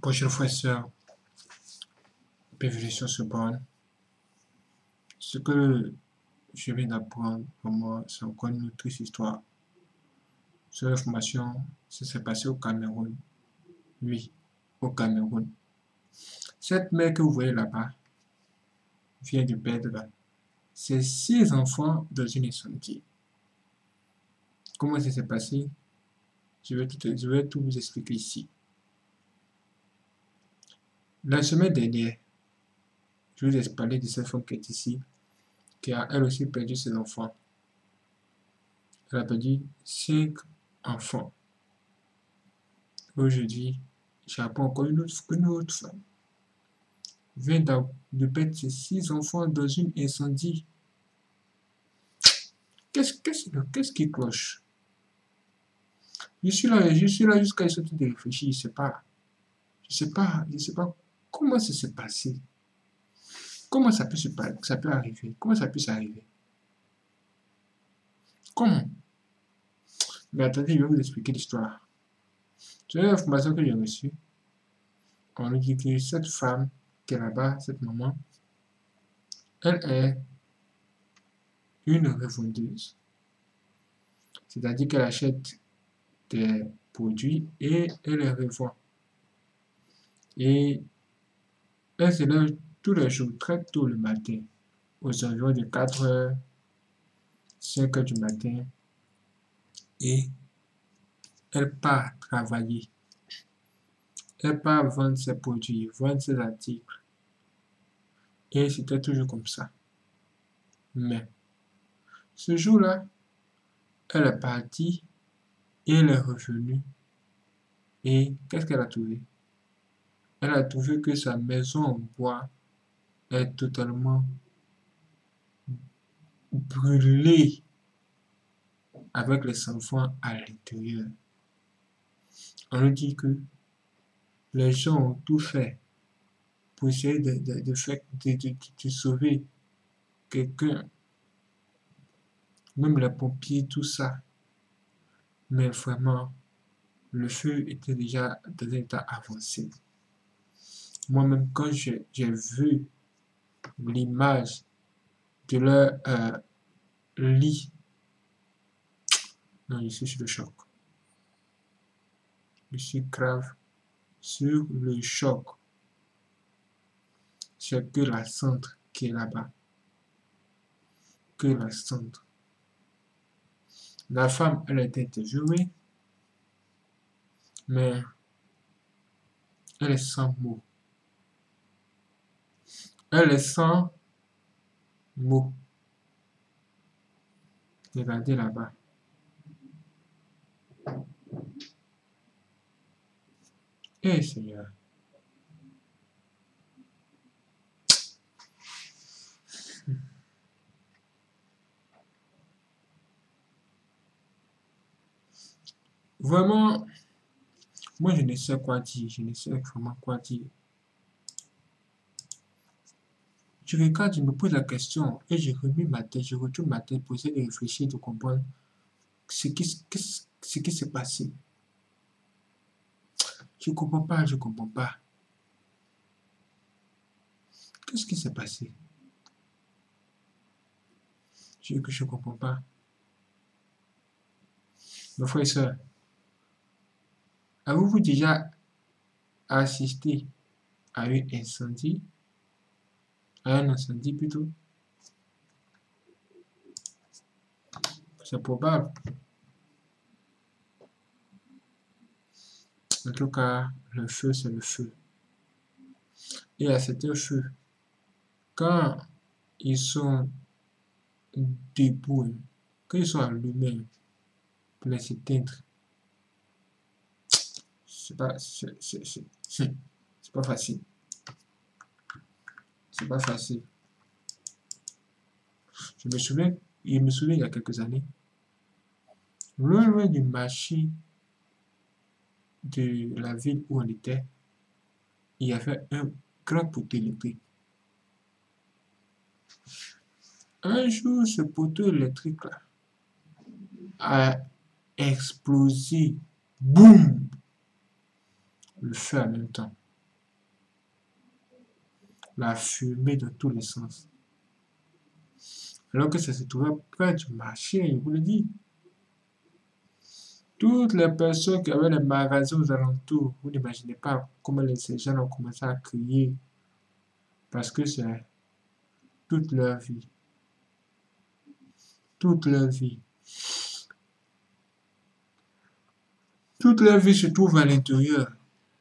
Bonjour frères et sœurs, bienvenue sur ce borne. Ce que je viens d'apprendre pour moi, c'est encore une autre histoire. Cette information, ça s'est passé au Cameroun. Oui, au Cameroun. Cette mère que vous voyez là-bas vient de perdre ses 6 enfants dans une incendie. Comment ça s'est passé? Je vais tout vous expliquer ici. La semaine dernière, je vous ai parlé de cette femme qui est ici, qui a elle aussi perdu ses enfants. Elle a perdu 5 enfants. Aujourd'hui, j'apprends encore une autre femme vient de perdre ses 6 enfants dans une incendie. Qu'est-ce qui cloche? Je suis là jusqu'à essayer de réfléchir. Je sais pas comment ça s'est passé. Comment ça peut arriver? Comment ça peut s'arriver? Comment? Mais attendez, je vais vous expliquer l'histoire. C'est l'information que j'ai reçue. On nous dit que cette femme qui est là-bas, cette maman, elle est une revendeuse. C'est-à-dire qu'elle achète des produits et elle les revend. Et elle se lève tous les jours très tôt le matin, aux environs de 4 heures, 5 heures du matin, et elle part travailler. Elle part vendre ses produits, vendre ses articles. Et c'était toujours comme ça. Mais ce jour-là, elle est partie et elle est revenue. Et qu'est-ce qu'elle a trouvé? Elle a trouvé que sa maison en bois est totalement brûlée avec les enfants à l'intérieur. On nous dit que les gens ont tout fait pour essayer de sauver quelqu'un, même les pompiers, tout ça. Mais vraiment, le feu était déjà dans un état avancé. Moi-même, quand j'ai vu l'image de leur lit, non, je suis sur le choc. Je suis grave sur le choc. C'est que la cendre qui est là-bas. Que la cendre. La femme, elle a été interviewée, mais elle est sans mots. Elle est sans mots. Regardez là-bas. Eh Seigneur. Vraiment, moi je ne sais quoi dire. Je ne sais vraiment quoi dire. Je regarde, je me pose la question et je remue ma tête, je retourne ma tête pour essayer de réfléchir, de comprendre ce qui s'est passé. Je comprends pas, je comprends pas. Qu'est-ce qui s'est passé? Je comprends pas. Mes frères et sœurs, avez-vous déjà assisté à un incendie? À un incendie plutôt? C'est probable. En tout cas, le feu, c'est le feu. Et à cet feu, quand ils sont debout, quand ils sont allumés pour les éteindre, c'est pas facile. C'est pas facile. Il me souvient il y a quelques années, loin du marché de la ville où on était, il y avait un grand poteau électrique. Un jour, ce poteau électrique-là a explosé. Boum! Le feu en même temps. la fumée dans tous les sens. Alors que ça se trouvait près du marché, je vous le dis. Toutes les personnes qui avaient les magasins aux alentours, vous n'imaginez pas comment ces gens ont commencé à crier parce que c'est toute leur vie. Toute leur vie. Toute leur vie se trouve à l'intérieur.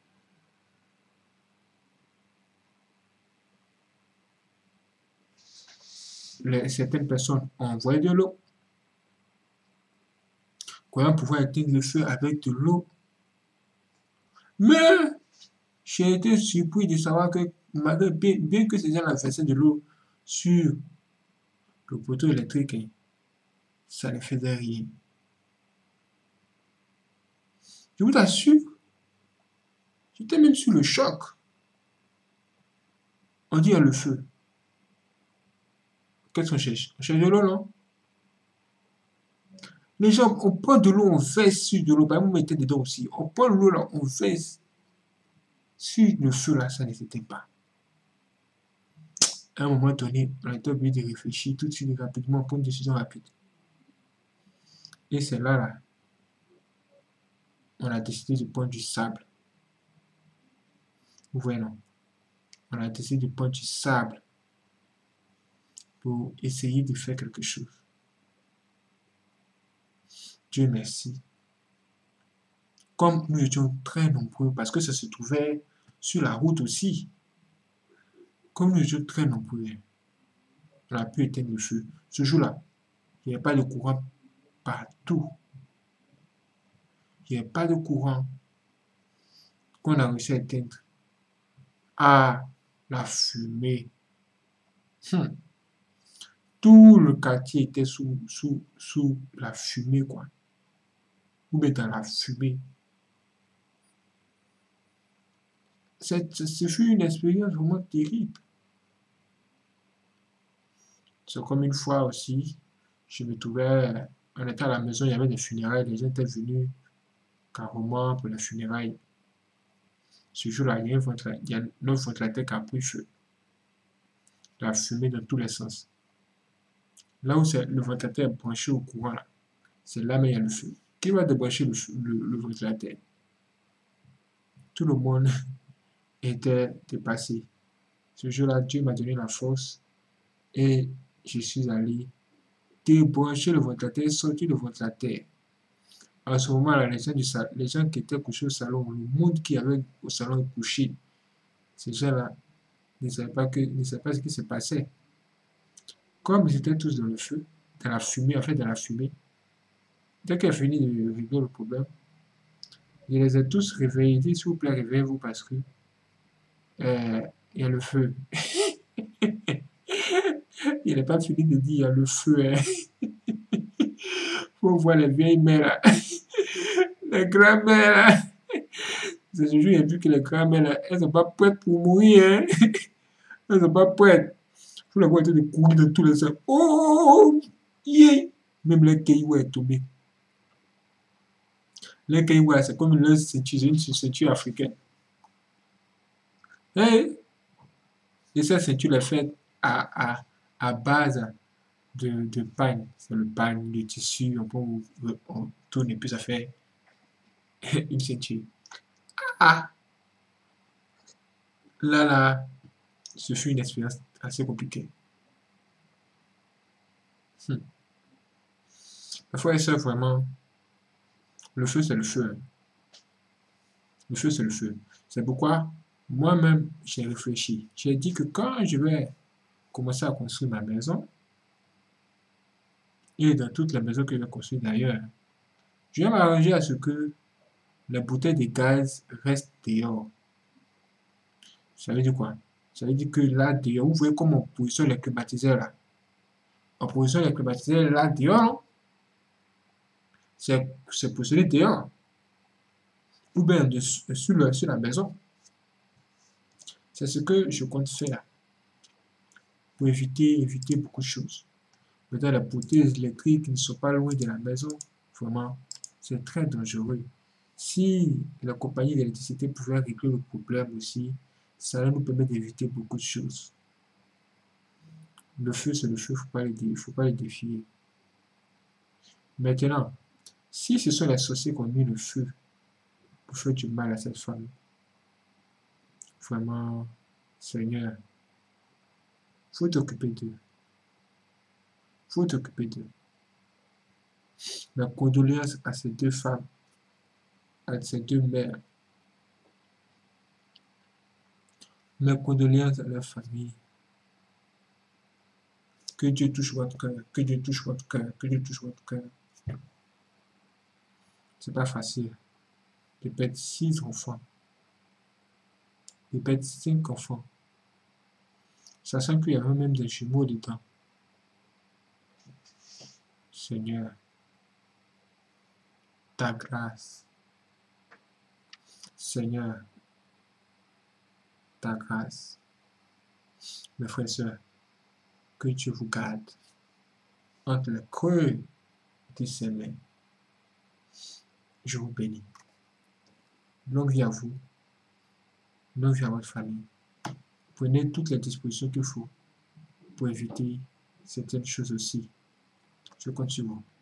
Certaines personnes ont envoyé de l'eau. Comment pouvoir éteindre le feu avec de l'eau? Mais j'ai été surpris de savoir que bien que ces gens versaient de l'eau sur le poteau électrique, hein, ça ne faisait rien. Je vous assure, j'étais même sur le choc. On dit à le feu. Qu'est-ce qu'on cherche? On cherche de l'eau, non? Les gens, on prend de l'eau, on verse sur de l'eau. Bah, vous mettez dedans aussi. On prend l'eau là, on verse sur le feu là, ça ne s'éteint pas. À un moment donné, on était obligé de réfléchir tout de suite rapidement, prendre une décision rapide. Et c'est là, on a décidé de prendre du sable. Vous voyez, non? On a décidé de prendre du sable pour essayer de faire quelque chose. Dieu merci. Comme nous étions très nombreux, parce que ça se trouvait sur la route aussi, comme nous étions très nombreux, on a pu éteindre le feu. Ce jour-là, il n'y avait pas de courant partout. Il n'y avait pas de courant qu'on a réussi à éteindre. Ah, la fumée. Tout le quartier était sous la fumée, quoi. Ou bien dans la fumée. Ce fut une expérience vraiment terrible. C'est comme une fois aussi, je me trouvais, on était à la maison, il y avait des funérailles, les gens étaient venus carrément pour les funérailles. Ce jour-là, il y a notre ventilateur qui a pris feu. La fumée dans tous les sens. Là où le ventilateur est branché au courant, là, c'est là où il y a le feu. Qui va débrancher le ventilateur? Tout le monde était dépassé. Ce jour-là, Dieu m'a donné la force et je suis allé débrancher le ventilateur, sortir le ventilateur. À ce moment-là, les gens qui étaient couchés au salon, le monde qui avait au salon couché, ces gens-là ne savaient pas ce qui se passait. Comme ils étaient tous dans le feu, dans la fumée, en fait, dans la fumée, dès qu'elle a fini de régler le problème, je les ai tous réveillés. Dit, s'il vous plaît, réveillez-vous parce que il y a le feu. Il n'a pas fini de dire il y a le feu. Hein. Faut voir les vieilles mères là. Les grands-mères là. Ce jour, j'ai vu que les grands-mères là, elles sont pas prêtes pour mourir. Hein. Elles sont pas prêtes. Faut la voir en train de courir dans tous les sens. Oh, yeah. Même les cailloux est tombé. Les cailloux, c'est comme une ceinture africaine. Hey. Et cette ceinture est faite à base de pagne. C'est le pagne, le tissu, on tourne et puis ça fait une ceinture. Ah, là, ce fut une expérience assez compliquée. Parfois, ça vraiment, le feu, c'est le feu. Le feu, c'est le feu. C'est pourquoi moi-même, j'ai réfléchi. J'ai dit que quand je vais commencer à construire ma maison, et dans toutes les maisons que je vais construire d'ailleurs, je vais m'arranger à ce que les bouteilles de gaz restent dehors. Ça veut dire quoi? Ça veut dire que là, dehors, vous voyez comment on positionne les climatiseurs là. On positionne les climatiseurs là dehors, non? C'est positionné dehors. Ou bien sur la maison. C'est ce que je compte faire pour éviter beaucoup de choses. Peut-être les poteaux électriques ne sont pas loin de la maison. Vraiment, c'est très dangereux. Si la compagnie d'électricité pouvait régler le problème aussi, Ça nous permet d'éviter beaucoup de choses. Le feu, c'est le feu, il faut pas le défier. Maintenant, si ce sont les sorciers qui ont mis le feu pour faire du mal à cette femme, vraiment, Seigneur, faut t'occuper d'eux. Faut t'occuper d'eux. Mes condoléances à ces deux femmes, à ces deux mères. Mes condoléances à leur famille. Que Dieu touche votre cœur, que Dieu touche votre cœur, que Dieu touche votre cœur. C'est pas facile de perdre 6 enfants, de perdre 5 enfants, sachant qu'il y avait même des jumeaux dedans. Seigneur, ta grâce. Seigneur, ta grâce. Mes frères et sœurs, que Dieu vous garde entre le creux de ses mains. Je vous bénis. Longue vie à vous, longue vie à votre famille. Prenez toutes les dispositions qu'il faut pour éviter certaines choses aussi. Je compte sur vous.